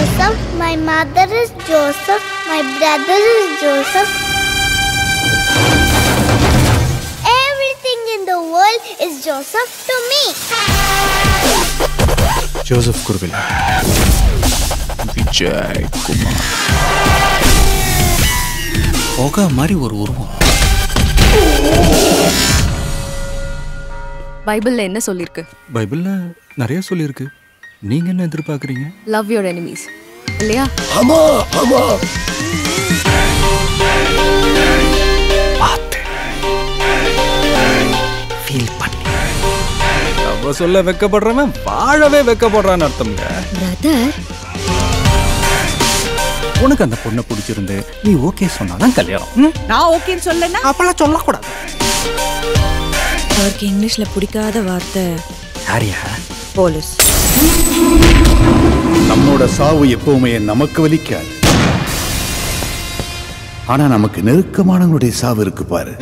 Joseph. My mother is Joseph. My brother is Joseph. Everything in the world is Joseph to me. Joseph Kuruvilla. Vijay Kumar. போக மாதிரி ஒரு உருவம். பைபிள்ல என்ன சொல்லிருக்கு? பைபிள்ல நிறைய சொல்லிருக்கு. நீங்க என்ன எதிர்பார்க்கறீங்க? Love your enemies. இல்லையா? ஆமா ஆமா. பாத்து. ஃபீல் பண்ணி. அவ சொல்ல வெக்கப்படுறவன் வாழவே வெக்கப்படுறான்னு அர்த்தம்ங்க. பிரதர், உனக்கு அந்த பொண்ணை பிடிச்சிருந்து நீ ஓகே சொன்னாதான் கல்யாணம். நான் ஓகேன்னு சொல்லனா அப்பெல்லாம் சொல்லக்கூடாது. அவருக்கு இங்கிலீஷ்ல பிடிக்காத வார்த்தை யாரியா? போலீஸ். நம்மோட சாவு எப்பவுமே நமக்கு வலிக்காது. ஆனா நமக்கு நெருக்கமானவங்களுடைய சாவு இருக்கு பாரு.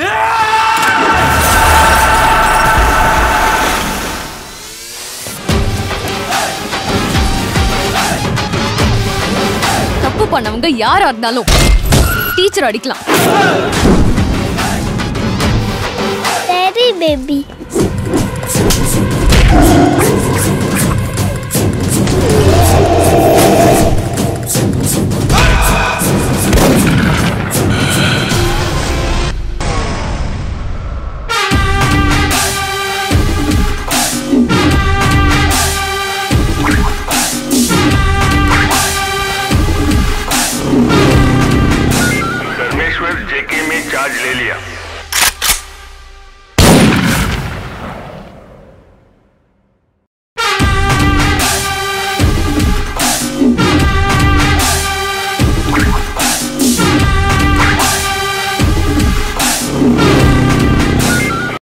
தப்பு பண்ணவங்க யாரா இருந்தாலும் டீச்சர் அடிக்கலாம். Daddy baby.